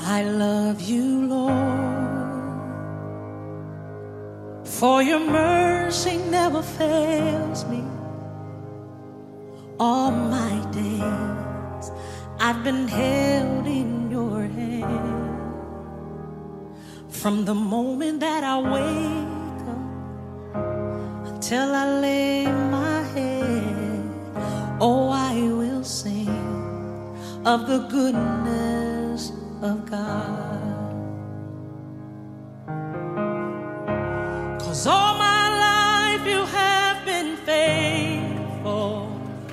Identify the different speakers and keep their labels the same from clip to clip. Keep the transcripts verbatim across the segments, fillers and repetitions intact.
Speaker 1: I love you, Lord, for your mercy never fails me. All my days I've been held in your hand. From the moment that I wake up until I lay my head, oh, I will sing of the goodness of God. 'Cause all my life you have been faithful,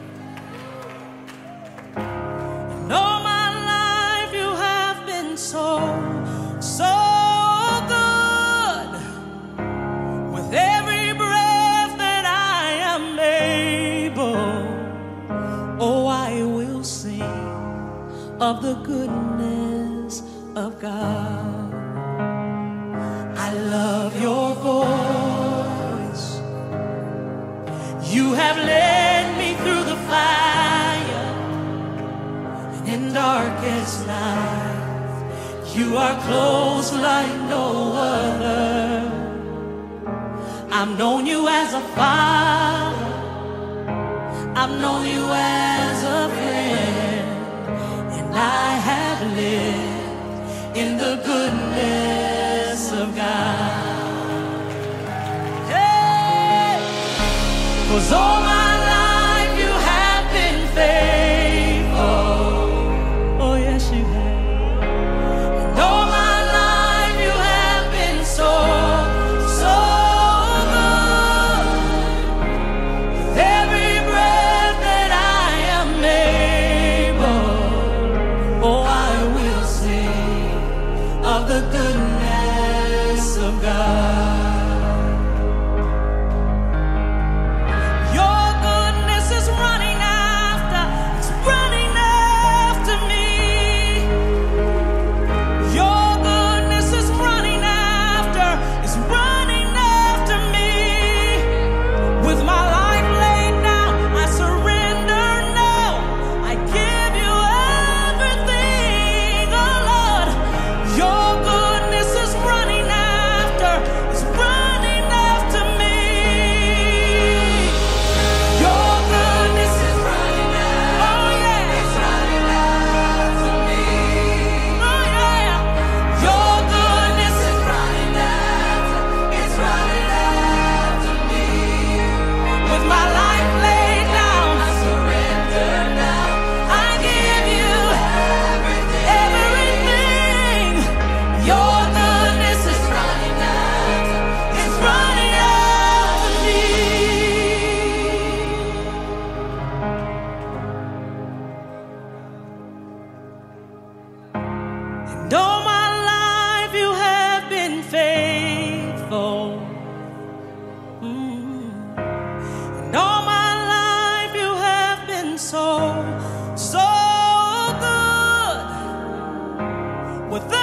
Speaker 1: and all my life you have been so, so good. With every breath that I am able, oh, I will sing of the goodness of God. I love your voice. You have led me through the fire, and in darkest night you are close like no other. I've known you as a father, I've known you as a friend, and I have lived in the goodness of God. Hey! 'Cause all my life you have been faithful. Oh yes you have. And all my life you have been so, so good. With every breath that I am able, oh, I will sing of the goodness of God. Your goodness is running after, it's running after me. Your goodness is running after, it's running after me. With my life laid down, I surrender now. I give you everything, oh Lord. Your goodness is running after, it's running after me. Your goodness is running after, oh yeah, it's running after me. Oh yeah, your goodness is running after, it's running after me. With my life laid down, I surrender now. I give you everything, everything. Your goodness is running after, it's running after me. And all my life you have been faithful. Mm. And all my life you have been so, so good. With